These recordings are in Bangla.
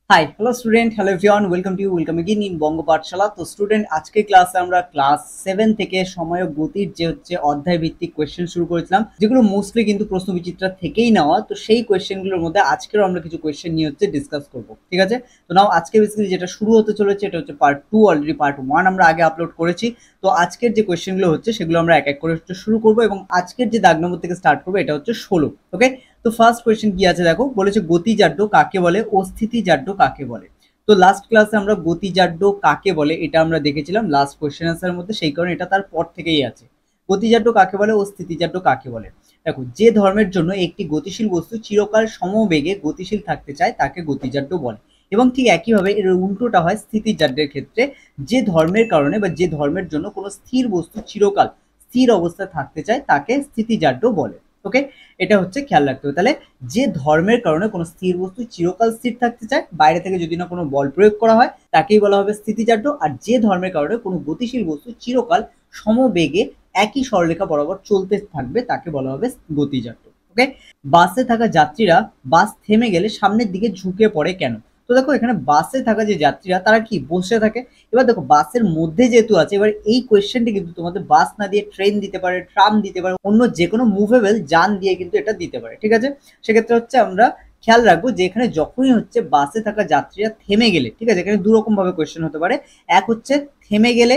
High hello student, hello everyone, welcome again in Banga Pathshala. তো স্টুডেন্ট, আজকে ক্লাসে আমরা ক্লাস 7 থেকে সময় ও গতির যে হচ্ছে অধ্যায় ভিত্তিক কোয়েশ্চেন শুরু করেছিলাম, যেগুলো মোস্টলি কিন্তু প্রশ্ন বিচিত্রা থেকেই নেওয়া। তো সেই কোয়েশ্চেনগুলোর মধ্যে আজকেও আমরা কিছু কোয়েশ্চেন নিয়ে হচ্ছে ডিসকাস করব, ঠিক আছে? তো নাও আজকে বেসিক্যালি যেটা শুরু হতে চলেছে এটা হচ্ছে পার্ট 2। অলরেডি পার্ট 1 আমরা আগে আপলোড করেছি। তো আজকের যে কোয়েশ্চেনগুলো হচ্ছে সেগুলো আমরা এক এক করে হচ্ছে শুরু করব, এবং আজকের যে দাগ নম্বর থেকে স্টার্ট করবো এটা হচ্ছে 16। ওকে, তো ফার্স্ট কোয়েশ্চেন কি আছে দেখো, বলেছে গতিজাড্য কাকে বলে ও স্থিতিজাড্য কাকে বলে। তো লাস্ট ক্লাসে আমরা গতিজাড্য কাকে বলে এটা আমরা দেখেছিলাম লাস্ট কোয়েশ্চেন আনসারের মধ্যে, সেই কারণে এটা তার পর থেকেই আছে। গতিজাড্য কাকে বলে ও স্থিতিজাড্য কাকে বলে। দেখো, যে ধর্মের জন্য একটি গতিশীল বস্তু চিরকাল সমবেগে গতিশীল থাকতে চায় তাকে গতিজাড্য বলে। এবং ঠিক একইভাবে এর উল্টোটা হয় স্থিতিজাড্যের ক্ষেত্রে। যে ধর্মের কারণে বা যে ধর্মের জন্য কোনো স্থির বস্তু চিরকাল স্থির অবস্থায় থাকতে চায় তাকে স্থিতিজাড্য বলে। ওকে, এটা হচ্ছে খেয়াল রাখতে হবে। তাহলে যে ধর্মের কারণে কোনো স্থির বস্তু চিরকাল স্থির থাকতে চায়, বাইরে থেকে যদি না কোনো বল প্রয়োগ করা হয়, তাকেই বলা হবে স্থিতিজাড্য। আর যে ধর্মের কারণে কোনো গতিশীল বস্তু চিরকাল সমবেগে একই সরলরেখা বরাবর চলতে থাকবে তাকে বলা হবে গতিজাড্য। ওকে, বাসে থাকা যাত্রীরা বাস থেমে গেলে সামনের দিকে ঝুঁকে পড়ে কেন? তো দেখো, এখানে বাসে থাকা যে যাত্রীরা তারা কি বসে থাকে। এবার দেখো, বাসের মধ্যে যেহেতু আছে, এবার এই কোয়েশ্চেনটি কিন্তু তোমাদের বাস না দিয়ে ট্রেন দিতে পারে, ট্রাম দিতে পারে, অন্য যে কোনো মুভেবল যান দিয়ে কিন্তু এটা দিতে পারে, ঠিক আছে? সেক্ষেত্রে হচ্ছে আমরা খেয়াল রাখবো যে এখানে যখনই হচ্ছে বাসে থাকা যাত্রীরা থেমে গেলে, ঠিক আছে, এখানে দুরকম ভাবে কোয়েশ্চেন হতে পারে। এক হচ্ছে থেমে গেলে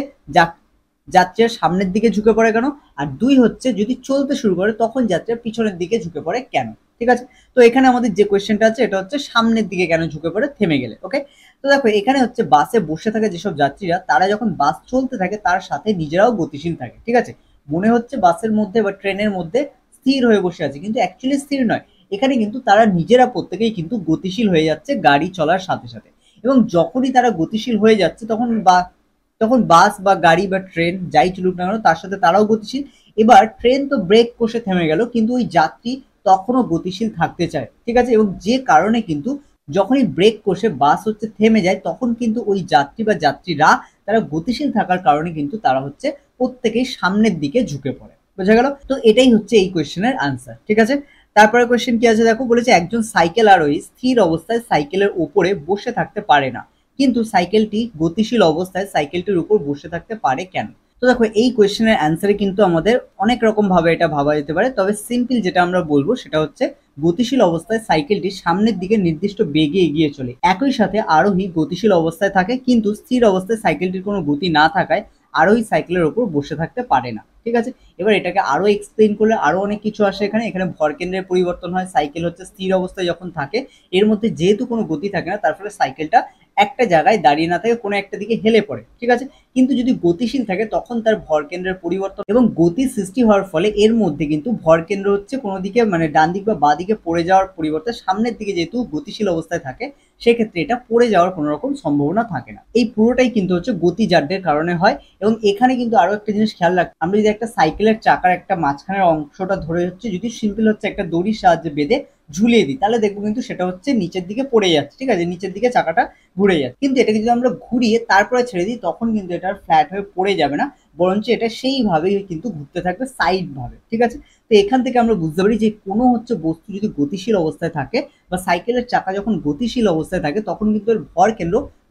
যাত্রীরা সামনের দিকে ঝুঁকে পড়ে কেন, আর দুই হচ্ছে যদি চলতে শুরু করে তখন যাত্রীরা পিছনের দিকে ঝুঁকে পড়ে কেন, ঠিক আছে? তো এখানে আমাদের যে কোয়েশ্চেনটা আছে এটা হচ্ছে সামনের দিকে কেন ঝুঁকে পড়ে থেমে গেলে। ওকে, তো দেখো, এখানে হচ্ছে বাসে বসে থাকে যেসব যাত্রীরা, তারা যখন বাস চলতে থাকে তার সাথে নিজেরাও গতিশীল থাকে, ঠিক আছে? মনে হচ্ছে বাসের মধ্যে বা ট্রেনের মধ্যে স্থির হয়ে বসে আছে, কিন্তু অ্যাকচুয়ালি স্থির নয়। এখানে কিন্তু তারা নিজেরা প্রত্যেকেই কিন্তু গতিশীল হয়ে যাচ্ছে গাড়ি চলার সাথে সাথে। এবং যখনই তারা গতিশীল হয়ে যাচ্ছে তখন বাস বা গাড়ি বা ট্রেন যাই চলুক না কেন তার সাথে তারাও গতিশীল। এবার ট্রেন তো ব্রেক কষে থেমে গেল, কিন্তু ওই যাত্রী তখনও গতিশীল থাকতে চায়, ঠিক আছে? এবং যে কারণে কিন্তু যখনই ব্রেক কষে বাস হচ্ছে থেমে যায়, তখন কিন্তু ওই যাত্রী বা যাত্রীরা তারা গতিশীল থাকার কারণে কিন্তু তারা হচ্ছে প্রত্যেকেই সামনের দিকে ঝুঁকে পড়ে। বোঝা গেল? তো এটাই হচ্ছে এই কোয়েশ্চেনের আনসার, ঠিক আছে? তারপরে কোয়েশ্চেন কি আছে দেখো, বলেছে একজন সাইকেল আরোহী স্থির অবস্থায় সাইকেলের উপরে বসে থাকতে পারে না, কিন্তু সাইকেলটি গতিশীল অবস্থায় সাইকেলটির উপর বসে থাকতে পারে কেন? তো দেখো, এই কোয়েশ্চেনের অ্যান্সারে কিন্তু আমাদের অনেক রকম ভাবে এটা ভাবা যেতে পারে, তবে সিম্পল যেটা আমরা বলবো সেটা হচ্ছে গতিশীল অবস্থায় সাইকেলটি সামনের দিকে নির্দিষ্ট বেগে এগিয়ে চলে। একই সাথে আরোহী গতিশীল অবস্থায় থাকে, কিন্তু স্থির অবস্থায় সাইকেলটির কোনো গতি না থাকায় আরোহী সাইকেলের উপর বসে থাকতে পারে না, ঠিক আছে? এবার এটাকে আরো এক্সপ্লেইন করলে আরো অনেক কিছু আসে। এখানে ভরকেন্দ্রের পরিবর্তন হয়, সাইকেল হচ্ছে স্থির অবস্থায় যখন থাকে, এর মধ্যে যেহেতু কোনো গতি থাকে না, তার ফলে সাইকেলটা একটা জায়গায় দাঁড়িয়ে না থাকে, কোনো একটা দিকে হেলে পড়ে, ঠিক আছে? কিন্তু যদি গতিশীল থাকে তখন তার ভরকেন্দ্রের পরিবর্তন এবং গতি সৃষ্টি হওয়ার ফলে এর মধ্যে কিন্তু ভরকেন্দ্র হচ্ছে কোনো দিকে মানে ডান দিক বা বাঁ দিকে পড়ে যাওয়ার পরিবর্তে সামনের দিকে যেহেতু গতিশীল অবস্থায় থাকে, সেক্ষেত্রে এটা পড়ে যাওয়ার কোনো রকম সম্ভাবনা থাকে না। এই পুরোটাই কিন্তু হচ্ছে গতিজাড্যের কারণে হয়। এবং এখানে কিন্তু আরো একটা জিনিস খেয়াল রাখ, আমরা যদি একটা সাইকেলের চাকার একটা মাঝখানের অংশটা ধরে হচ্ছে যদি সিম্পল হচ্ছে একটা দড়ির সাহায্যে বেঁধে ঝুলিয়ে দিই, তাহলে দেখবো কিন্তু সেটা হচ্ছে নিচের দিকে পড়ে যাচ্ছে, ঠিক আছে? নিচের দিকে চাকাটা ঘুরে যাচ্ছে। কিন্তু এটাকে যদি আমরা ঘুরিয়ে তারপরে ছেড়ে দিই, তখন কিন্তু এটা ফ্ল্যাট হয়ে পড়ে যাবে না, বরঞ্চ এটা সেইভাবেই কিন্তু ঘুরতে থাকবে সাইড ভাবে, ঠিক আছে? তো এখান থেকে আমরা বুঝতে পারি যে কোনো হচ্ছে বস্তু যদি গতিশীল অবস্থায় থাকে বা সাইকেলের চাকা যখন গতিশীল অবস্থায় থাকে, তখন কিন্তু এর ভর কেন্দ্র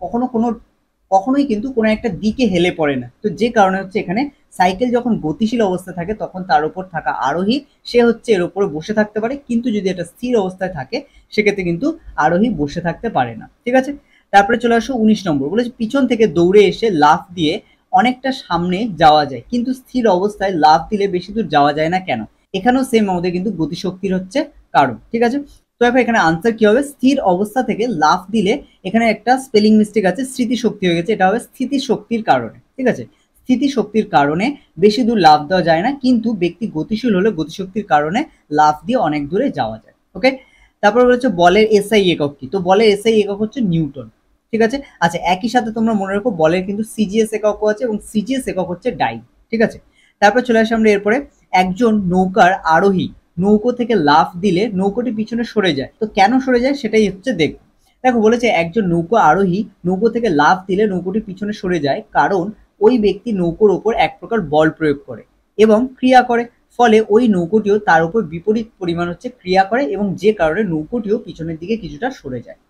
কখনোই কিন্তু কোনো একটা দিকে হেলে পড়ে না। তো যে কারণে হচ্ছে এখানে সাইকেল যখন গতিশীল অবস্থায় থাকে তখন তার উপর থাকা আরোহী সে হচ্ছে এর উপরে বসে থাকতে পারে, কিন্তু যদি এটা স্থির অবস্থায় থাকে সেক্ষেত্রে কিন্তু আরোহী বসে থাকতে পারে না, ঠিক আছে? তারপরে চলে আসো 19 নম্বর, বলেছে পিছন থেকে দৌড়ে এসে লাফ দিয়ে অনেকটা সামনে যাওয়া যায়, কিন্তু স্থির অবস্থায় লাফ দিলে বেশি দূর যাওয়া যায় না কেন? এখানেও সেম আমাদের কিন্তু গতিশক্তির হচ্ছে কারণ, ঠিক আছে? তো দেখো, এখানে আনসার কি হবে, স্থির অবস্থা থেকে লাফ দিলে, এখানে একটা স্পেলিং মিস্টেক আছে, স্মৃতিশক্তি হয়ে গেছে, এটা হবে স্থিতিশক্তির কারণে, ঠিক আছে? স্থিতিশক্তির কারণে বেশি দূর লাফ দেওয়া যায় না, কিন্তু ব্যক্তি গতিশীল হলে গতিশক্তির কারণে লাফ দিয়ে অনেক দূরে যাওয়া যায়। ওকে, তারপর বলেছে বলের এসআই একক কি? তো বলের এসআই একক হচ্ছে নিউটন, ঠিক আছে? আচ্ছা, একই সাথে তোমরা মনে রাখো বলের কিন্তু সিজিএস এককও আছে, এবং সিজিএস একক হচ্ছে ডাই, ঠিক আছে? তারপর চলে আসে আমরা এরপরে, একজন নৌকার আরোহী নৌকো থেকে লাফ দিলে নৌকোটি পিছনে সরে যায়, তো কেন সরে যায় সেটাই হচ্ছে দেখো। দেখো, বলেছে একজন নৌকো আরোহী নৌকো থেকে লাফ দিলে নৌকোটি পিছনে সরে যায়, কারণ ওই ব্যক্তি নৌকোর ওপর এক প্রকার বল প্রয়োগ করে এবং ক্রিয়া করে, ফলে ওই নৌকোটিও তার উপর বিপরীত পরিমাণ হচ্ছে ক্রিয়া করে, এবং যে কারণে নৌকোটিও পিছনের দিকে কিছুটা সরে যায়।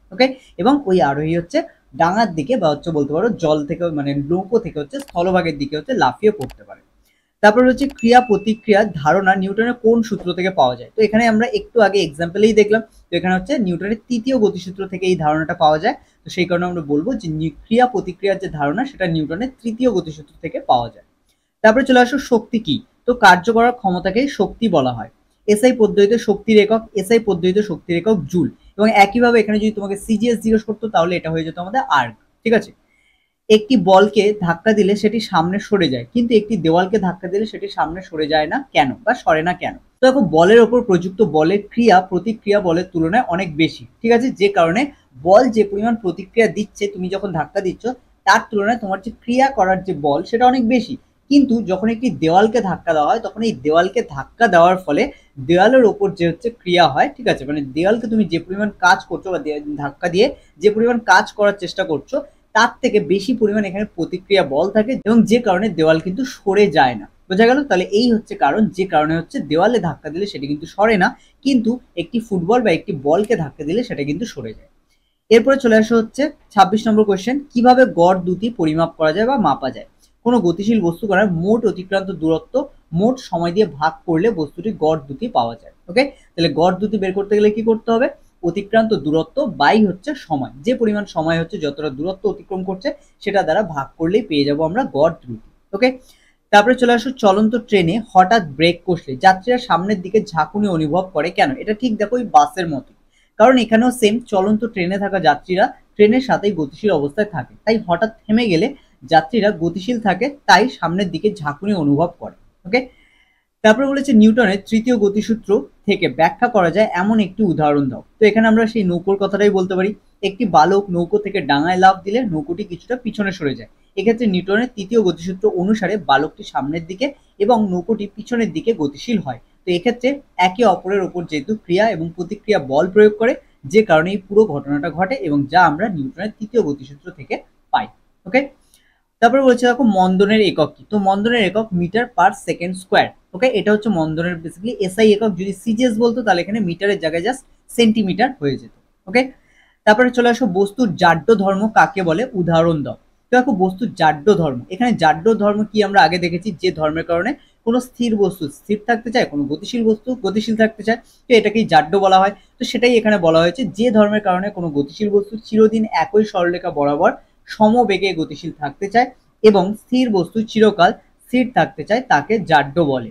ওকে, এবং ওই আরোহী হচ্ছে ডাঙার দিকে বা হচ্ছে বলতে পারো জল থেকে মানে নৌকো থেকে হচ্ছে স্থলভাগের দিকে হচ্ছে লাফিয়ে পড়তে পারে। তারপর হচ্ছে ক্রিয়া প্রতিক্রিয়ার ধারণা নিউটনের কোন সূত্র থেকে পাওয়া যায়? তো এখানে আমরা একটু আগে এক্সাম্পলেই দেখলাম, তো এখানে হচ্ছে নিউটনের তৃতীয় গতিসূত্র থেকে এই ধারণাটা পাওয়া যায়। তো সেই কারণে আমরা বলবো যে ক্রিয়া প্রতিক্রিয়ার যে ধারণা সেটা নিউটনের তৃতীয় গতিসূত্র থেকে পাওয়া যায়। তারপরে চলে আসো শক্তি কি? তো কার্য করার ক্ষমতাকে শক্তি বলা হয়। এসআই পদ্ধতিতে শক্তির একক, এসআই পদ্ধতিতে শক্তির একক জুল। এবং একইভাবে এখানে যদি তোমাকে সিজিএস জিজ্ঞেস করতো তাহলে এটা হয়ে যেত আমাদের আর্গ। ঠিক আছে, একটি বলকে ধাক্কা দিলে সেটি সামনে সরে যায়, কিন্তু একটি দেওয়ালকে ধাক্কা দিলে সেটি সামনে সরে যায় না কেন বা সরে না কেন? তো দেখো, বলের ওপর প্রযুক্ত বলের ক্রিয়া প্রতিক্রিয়া বলের তুলনায় অনেক বেশি। ঠিক আছে, যে কারণে বল যে পরিমাণ প্রতিক্রিয়া দিচ্ছে তুমি যখন ধাক্কা দিচ্ছ, তার তুলনায় তোমার যে ক্রিয়া করার যে বল সেটা অনেক বেশি। কিন্তু যখন একটি দেওয়ালকে ধাক্কা দেওয়া হয় তখন এই দেওয়ালকে ধাক্কা দেওয়ার ফলে দেওয়ালের ওপর যে হচ্ছে ক্রিয়া হয়, ঠিক আছে, মানে দেওয়ালকে তুমি যে পরিমাণ কাজ করছো বা ধাক্কা দিয়ে যে পরিমাণ কাজ করার চেষ্টা করছো তার থেকে বেশি পরিমাণ এখানে প্রতিক্রিয়া বল থাকে, এবং যে কারণে দেওয়াল কিন্তু সরে যায় না। বোঝা গেল? তাহলে এই হচ্ছে কারণ, যে কারণে হচ্ছে দেওয়ালে ধাক্কা দিলে সেটি কিন্তু সরে না, কিন্তু একটি ফুটবল বা একটি বলকে ধাক্কা দিলে সেটা কিন্তু সরে যায়। এরপরে চলে আসা হচ্ছে 26 নম্বর কোয়েশ্চেন, কিভাবে গড় দুটি পরিমাপ করা যায় বা মাপা যায়? কোনো গতিশীল বস্তু করার মোট অতিক্রান্ত দূরত্ব মোট সময় দিয়ে ভাগ করলে বস্তুটি গড় দুটি পাওয়া যায়। ওকে, তাহলে গড় দুটি বের করতে গেলে কি করতে হবে? অতিক্রান্ত দূরত্ব বাই হচ্ছে সময়, যে পরিমাণ সময় হচ্ছে যতটা দূরত্ব অতিক্রম করছে সেটা দ্বারা ভাগ করলেই পেয়ে যাব আমরা গড় দ্রুতি। ওকে, তারপরে চলে আসো, চলন্ত ট্রেনে হঠাৎ ব্রেক কষলে যাত্রীরা সামনের দিকে ঝাঁকুনি অনুভব করে কেন? এটা ঠিক দেখো ওই বাসের মতো, কারণ এখানেও সেম, চলন্ত ট্রেনে থাকা যাত্রীরা ট্রেনের সাথেই গতিশীল অবস্থায় থাকে, তাই হঠাৎ থেমে গেলে যাত্রীরা গতিশীল থাকে, তাই সামনের দিকে ঝাঁকুনি অনুভব করে। ওকে, তারপরে বলেছে নিউটনের তৃতীয় গতিসূত্র থেকে ব্যাখ্যা করা যায় এমন একটি উদাহরণ দাও। তো এখানে আমরা সেই নৌকোর কথাটাই বলতে পারি। একটি বালক নৌকো থেকে ডাঙায় লাফ দিলে নৌকোটি কিছুটা পিছনে সরে যায়। এক্ষেত্রে নিউটনের তৃতীয় গতিসূত্র অনুসারে বালকটি সামনের দিকে এবং নৌকোটি পিছনের দিকে গতিশীল হয়। তো এক্ষেত্রে একে অপরের ওপর যেহেতু ক্রিয়া এবং প্রতিক্রিয়া বল প্রয়োগ করে, যে কারণে এই পুরো ঘটনাটা ঘটে এবং যা আমরা নিউটনের তৃতীয় গতিসূত্র থেকে পাই। ওকে, তারপরে বলছে দেখো মন্দনের একক কি? তো মন্দনের একক metre per second square. Okay, এটা হচ্ছে মন্দনের বেসিক্যালি এসআই একক। যদি সিজিএস বলতো তাহলে এখানে মিটারের জায়গায় জাস্ট সেন্টিমিটার হয়ে যেত। ওকে, তারপরে চলে আসো, বস্তুর জাড্য ধর্ম কাকে বলে? উদাহরণ দাও। তো দেখো, বস্তুর জাড্য ধর্ম, এখানে জাড্য ধর্ম কি আমরা আগে দেখেছি, যে ধর্মের কারণে কোনো স্থির বস্তু স্থির থাকতে চায়, কোনো গতিশীল বস্তু গতিশীল থাকতে চায়, তো এটাকেই জাড্য বলা হয়। তো সেটাই এখানে বলা হয়েছে, যে ধর্মের কারণে কোনো গতিশীল বস্তু চিরদিন একই সরলরেখা বরাবর সমবেগে গতিশীল থাকতে চায় এবং স্থির বস্তু চিরকাল স্থির থাকতে চায় তাকে জাড্য বলে।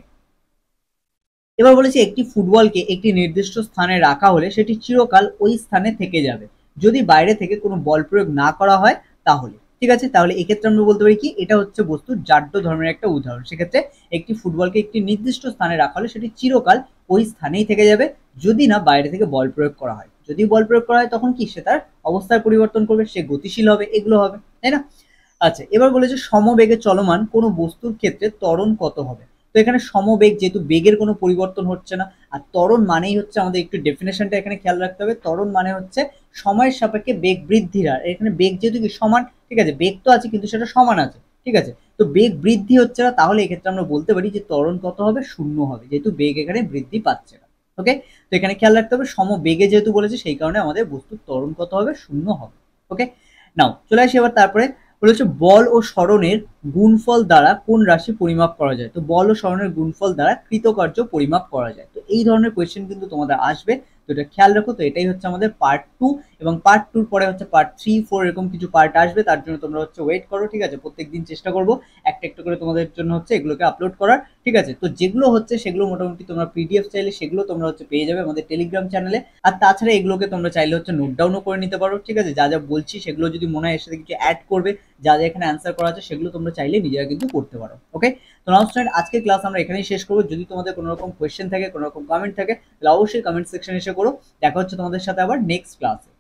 এবার বলেছি, একটি ফুটবলকে একটি নির্দিষ্ট স্থানে রাখা হলে সেটি চিরকাল ওই স্থানে থেকে যাবে যদি বাইরে থেকে কোনো বল প্রয়োগ না করা হয় তাহলে। ঠিক আছে, তাহলে এক্ষেত্রে আমরা বলতে পারি কি, এটা হচ্ছে বস্তুর জাড্য ধর্মের একটা উদাহরণ। সেক্ষেত্রে একটি ফুটবলকে একটি নির্দিষ্ট স্থানে রাখা হলে সেটি চিরকাল ওই স্থানেই থেকে যাবে যদি না বাইরে থেকে বল প্রয়োগ করা হয়। যদি বল প্রয়োগ করা হয় তখন কি, সে তার অবস্থার পরিবর্তন করবে, সে গতিশীল হবে, এগুলো হবে, তাই না? আচ্ছা, এবার বলেছে সমবেগে চলমান কোনো বস্তুর ক্ষেত্রে ত্বরণ কত হবে? তো এখানে সমবেগ, যেহেতু বেগের কোনো পরিবর্তন হচ্ছে না, আর ত্বরণ মানেই হচ্ছে, আমাদের একটু ডেফিনেশনটা এখানে খেয়াল রাখতে হবে। ত্বরণ মানে হচ্ছে সময়ের সাপেক্ষে বেগ বৃদ্ধির হার। এখানে বেগ যেহেতু কি সমান, ঠিক আছে, বেগ তো আছে কিন্তু সেটা সমান আছে, ঠিক আছে, তো বেগ বৃদ্ধি হচ্ছে না, তাহলে এক্ষেত্রে আমরা বলতে পারি যে ত্বরণ কত হবে? শূন্য হবে, যেহেতু বেগ এখানে বৃদ্ধি পাচ্ছে না। ওকে, তো এখানে খেয়াল রাখতে হবে সমবেগে যেহেতু বলেছে সেই কারণে আমাদের বস্তুর ত্বরণ কত হবে? শূন্য হবে। ওকে, নাও চলে আসি এবার তারপরে বলেছে বল ও সরণের গুণফল দ্বারা কোন রাশি পরিমাপ করা যায়? তো বল ও সরণের গুণফল দ্বারা কৃতকার্য পরিমাপ করা যায়। তো এই ধরনের কোয়েশ্চেন কিন্তু তোমাদের আসবে, তো এটা খেয়াল রাখো। তো এটাই হচ্ছে আমাদের পার্ট 2, এবং পার্ট 2 পরে হচ্ছে পার্ট 3, 4 এরকম কিছু পার্ট আসবে, তার জন্য তোমরা হচ্ছে ওয়েট করো। ঠিক আছে, প্রত্যেকদিন চেষ্টা করবো একটা একটা করে তোমাদের জন্য হচ্ছে এগুলোকে আপলোড করার। ঠিক আছে, তো যেগুলো হচ্ছে সেগুলো মোটামুটি তোমরা পিডিএফ চাইলে সেগুলো তোমরা হচ্ছে পেয়ে যাবে আমাদের টেলিগ্রাম চ্যানেলে। আর তাছাড়া এগুলোকে তোমরা চাইলে হচ্ছে নোট ডাউনও করে নিতে পারো। ঠিক আছে, যা যা বলছি সেগুলো যদি মনে হয় এর সাথে কিছু অ্যাড করবে, যা যা এখানে অ্যান্সার করা আছে সেগুলো তোমরা চাইলে নিজেরা কিন্তু করতে পারো। ওকে, তো নাও স্টুডেন্ট, আজকে ক্লাস আমরা এখানেই শেষ করবো। যদি তোমাদের কোনো রকম কোয়েশ্চেন থাকে, কোনো রকম কমেন্ট থাকে, তাহলে অবশ্যই কমেন্ট সেকশনে এসে করো। দেখা হচ্ছে তোমাদের সাথে আবার নেক্সট ক্লাসে।